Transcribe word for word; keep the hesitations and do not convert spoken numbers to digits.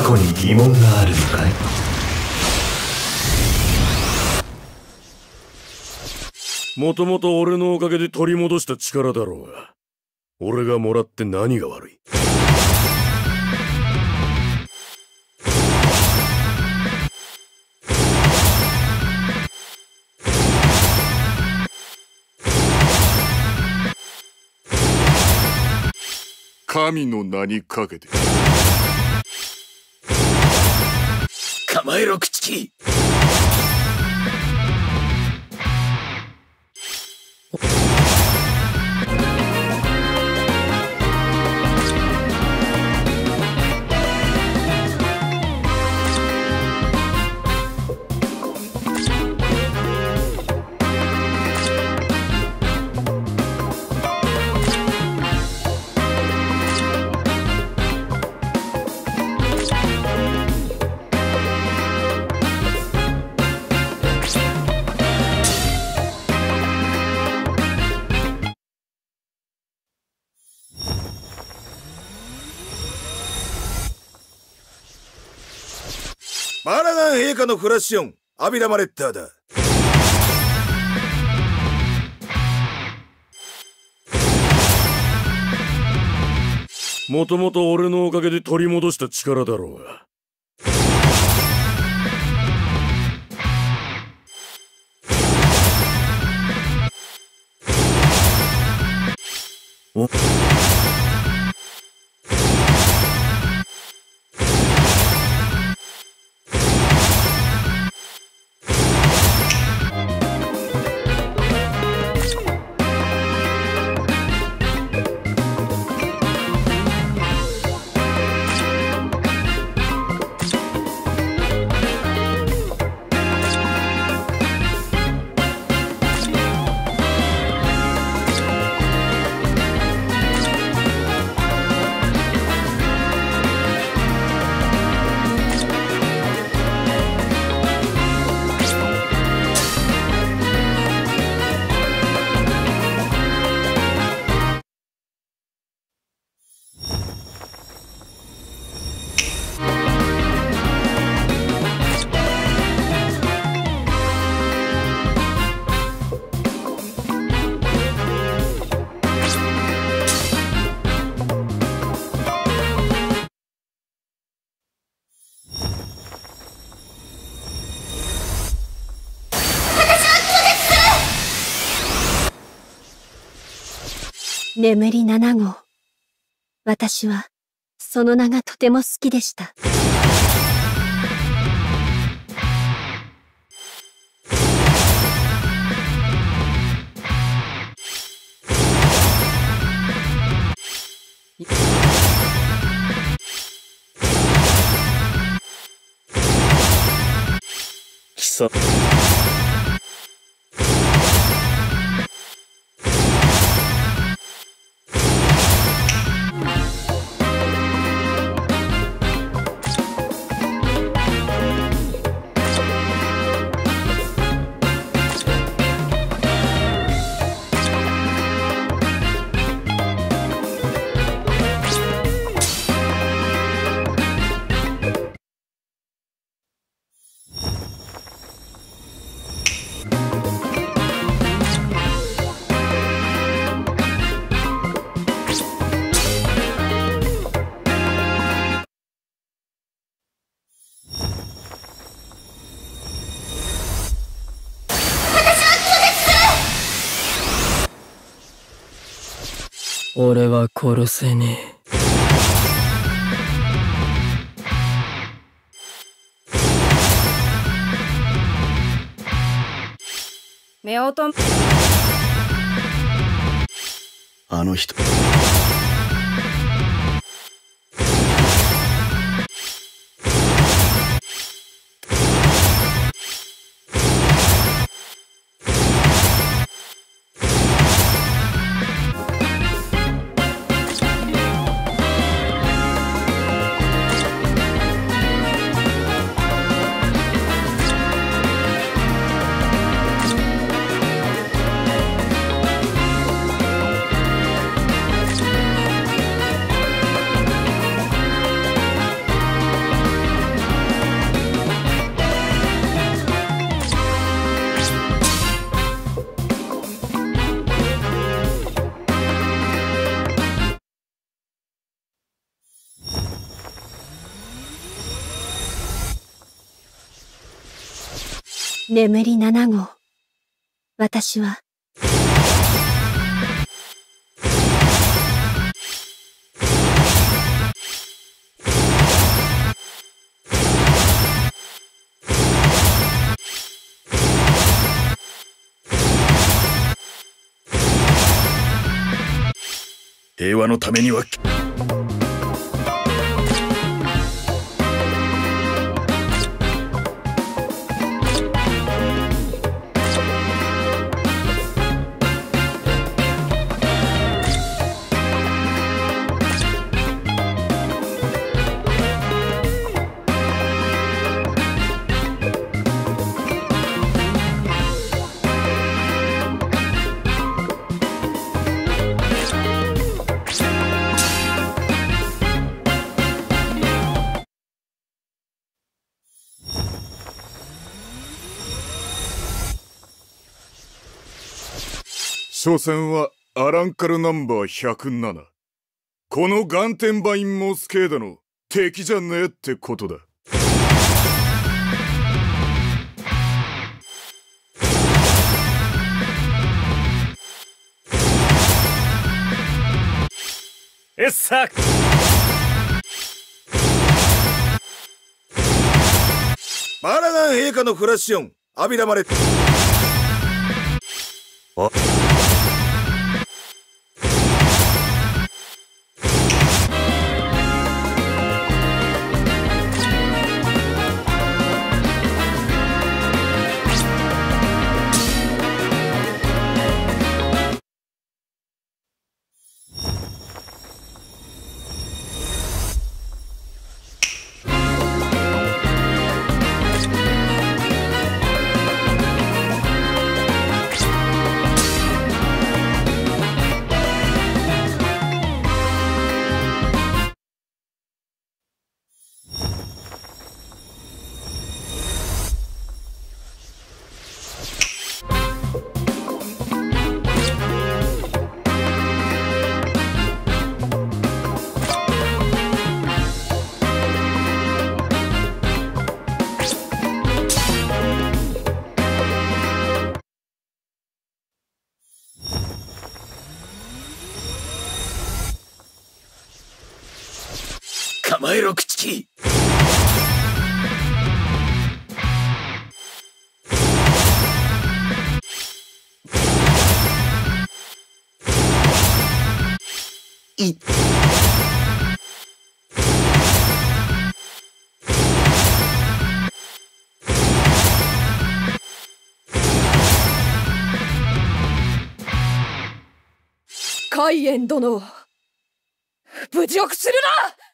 去に疑問があるのかい？ もともと俺のおかげで取り戻した力だろうが、俺がもらって何が悪い？ 神の名にかけて。 構えろ朽木。 バラガン陛下のフラッション、アビラマレッターだ。 もともと俺のおかげで取り戻した力だろうが。お眠りなな号。私は、その名がとても好きでした。 貴様。 俺は殺せねえ。夫婦あの人。 眠りなな号。私は、 平和のためには所詮はアランカルナンバーひゃくなな。このガンテンバインモスケーダの敵じゃねえってことだ。 えっさバラガン陛下のフラッシオンアビラマレッ構えろ朽木。いっ海燕殿を侮辱するな。